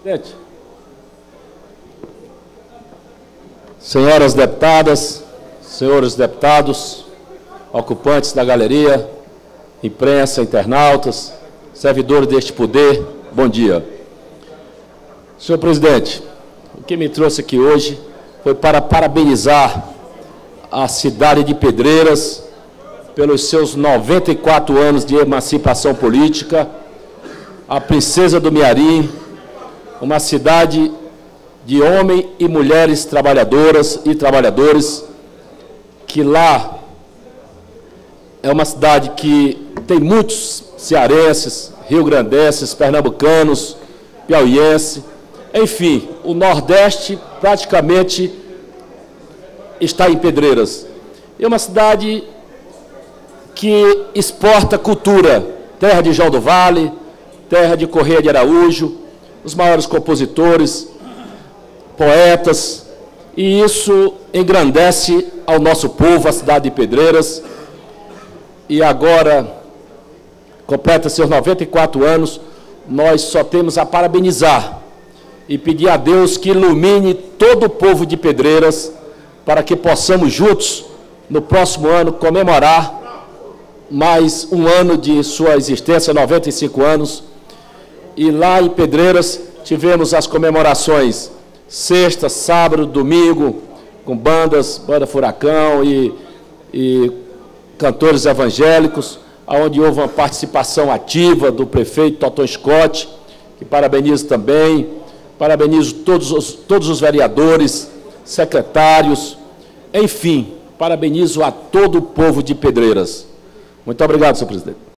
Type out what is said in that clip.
Presidente, senhoras deputadas, senhores deputados, ocupantes da galeria, imprensa, internautas, servidores deste poder, bom dia. Senhor presidente, o que me trouxe aqui hoje foi para parabenizar a cidade de Pedreiras pelos seus 94 anos de emancipação política, a Princesa do Mearim, uma cidade de homens e mulheres trabalhadoras e trabalhadores, que lá é uma cidade que tem muitos cearenses, rio-grandenses, pernambucanos, piauienses, enfim, o Nordeste praticamente está em Pedreiras. É uma cidade que exporta cultura, terra de João do Vale, terra de Correia de Araújo, os maiores compositores, poetas, e isso engrandece ao nosso povo, a cidade de Pedreiras, e agora completa seus 94 anos, nós só temos a parabenizar e pedir a Deus que ilumine todo o povo de Pedreiras para que possamos juntos, no próximo ano, comemorar mais um ano de sua existência, 95 anos. E lá em Pedreiras tivemos as comemorações sexta, sábado, domingo, com bandas, Banda Furacão e cantores evangélicos, onde houve uma participação ativa do prefeito Totó Scott, que parabenizo também, parabenizo todos os vereadores, secretários, enfim, parabenizo a todo o povo de Pedreiras. Muito obrigado, senhor presidente.